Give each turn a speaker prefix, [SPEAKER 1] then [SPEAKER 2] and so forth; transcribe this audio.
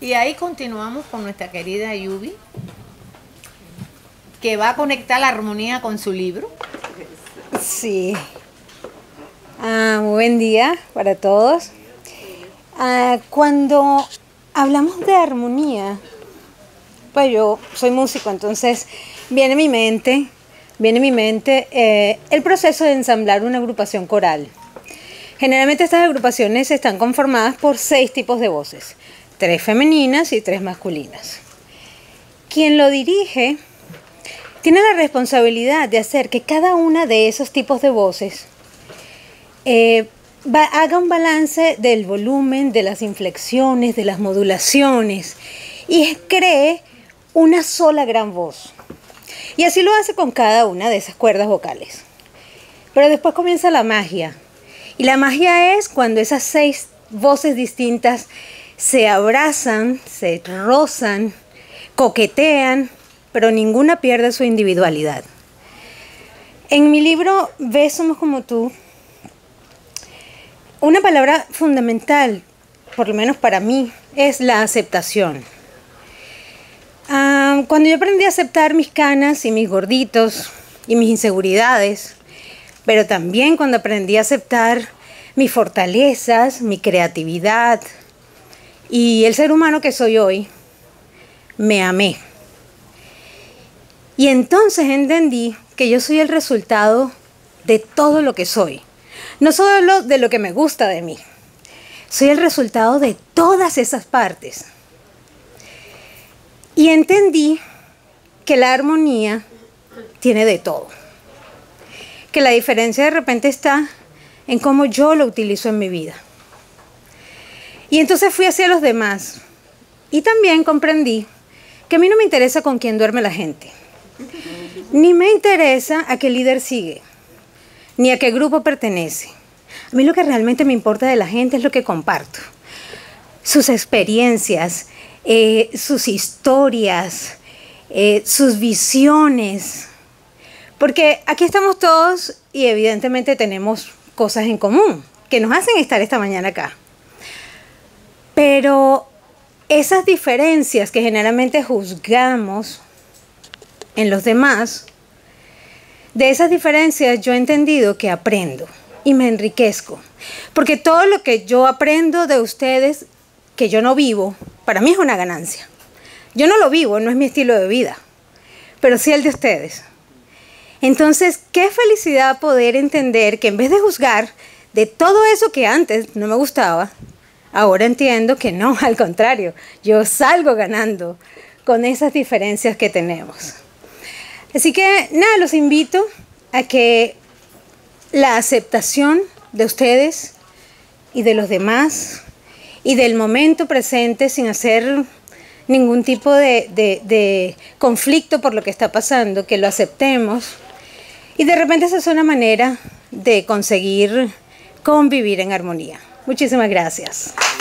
[SPEAKER 1] Y ahí continuamos con nuestra querida Yubi, que va a conectar la armonía con su libro.
[SPEAKER 2] Sí. Muy buen día para todos. Cuando hablamos de armonía, pues yo soy músico, entonces viene a mi mente el proceso de ensamblar una agrupación coral. Generalmente estas agrupaciones están conformadas por 6 tipos de voces, 3 femeninas y 3 masculinas. Quien lo dirige tiene la responsabilidad de hacer que cada una de esos tipos de voces haga un balance del volumen, de las inflexiones, de las modulaciones y cree una sola gran voz. Y así lo hace con cada una de esas cuerdas vocales. Pero después comienza la magia. Y la magia es cuando esas 6 voces distintas se abrazan, se rozan, coquetean, pero ninguna pierde su individualidad. En mi libro Ve, somos como tú, una palabra fundamental, por lo menos para mí, es la aceptación. Cuando yo aprendí a aceptar mis canas y mis gorditos y mis inseguridades, pero también cuando aprendí a aceptar mis fortalezas, mi creatividad y el ser humano que soy hoy, me amé. Y entonces entendí que yo soy el resultado de todo lo que soy. No solo de lo que me gusta de mí. Soy el resultado de todas esas partes. Y entendí que la armonía tiene de todo. Que la diferencia de repente está en cómo yo lo utilizo en mi vida. Y entonces fui hacia los demás. Y también comprendí que a mí no me interesa con quién duerme la gente. Ni me interesa a qué líder sigue. Ni a qué grupo pertenece. A mí lo que realmente me importa de la gente es lo que comparto. Sus experiencias, sus historias, sus visiones. Porque aquí estamos todos y evidentemente tenemos cosas en común que nos hacen estar esta mañana acá. Pero esas diferencias que generalmente juzgamos en los demás, de esas diferencias yo he entendido que aprendo y me enriquezco. Porque todo lo que yo aprendo de ustedes, que yo no vivo, para mí es una ganancia. Yo no lo vivo, no es mi estilo de vida, pero sí el de ustedes. Entonces, qué felicidad poder entender que en vez de juzgar de todo eso que antes no me gustaba, ahora entiendo que no, al contrario, yo salgo ganando con esas diferencias que tenemos. Así que nada, los invito a que la aceptación de ustedes y de los demás y del momento presente sin hacer ningún tipo de conflicto por lo que está pasando, que lo aceptemos y de repente esa es una manera de conseguir convivir en armonía. Muchísimas gracias.